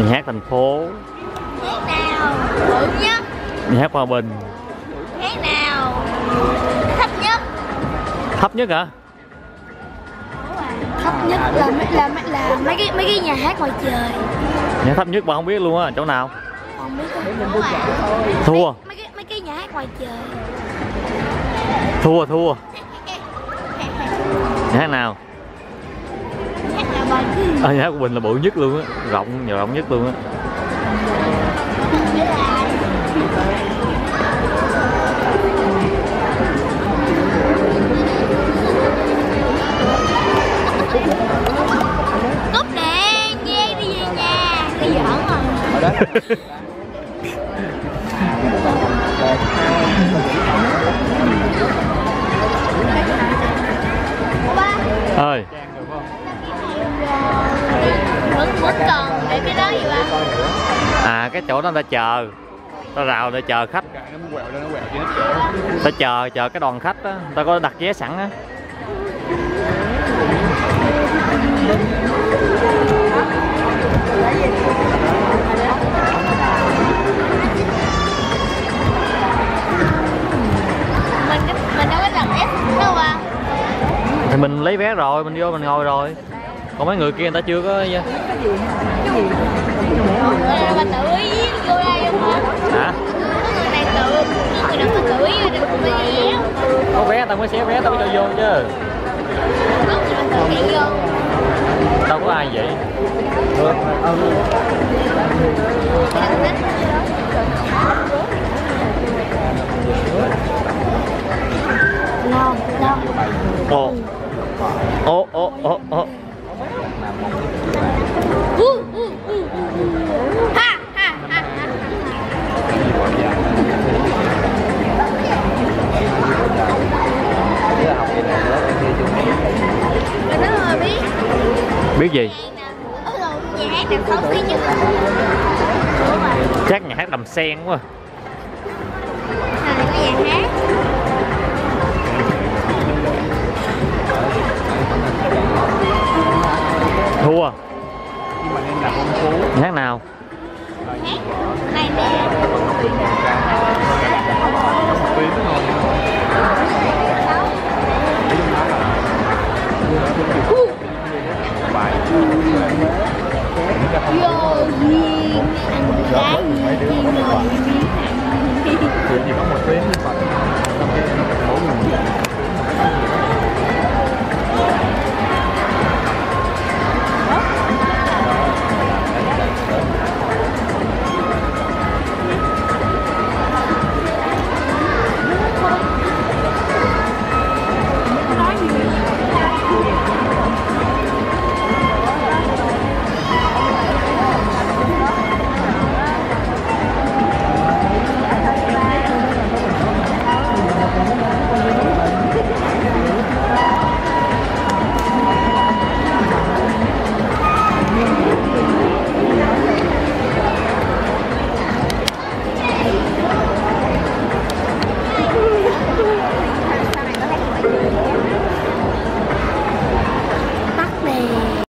Nhà hát thành phố. Hát nào bự nhất? Nhà hát Hòa Bình. Hát nào thấp nhất? Thấp nhất hả? Thấp nhất là mấy cái nhà hát ngoài trời. Nhà thấp nhất mà không biết luôn á, chỗ nào? Không biết. Thua. Mấy cái nhà hát ngoài trời. Thua. Nhà hát nào? Hát nào Bình. Nhà hát Hòa Bình là bự nhất luôn á, rộng nhất luôn á. Cúp điện, nghe đi về nhà. Đi giỡn rồi. Ơi. Vẫn còn để cái đó gì ba? À, cái chỗ đó người ta chờ. Ta rào để chờ khách. Ta chờ cái đoàn khách á, ta có đặt vé sẵn á. Mình đâu có đặt vé đâu à. Thì mình lấy vé rồi, mình vô mình ngồi rồi. Còn mấy người kia người ta chưa có. Mà tự ý vô đây không hả? Hả? Người này người nào mà tự ý vé. Có vé tao mới xé vé tao mới cho vô chứ. Có người nào tự chạy vô. Đâu có ai vậy. Ngon. Ồ. Ha. Cái đó mà biết gì? Nhà hát nào khó phí nhất? Chắc nhà hát Đầm Sen quá. Này có nhà hát. Thua. Nhà hát nào? Này nè.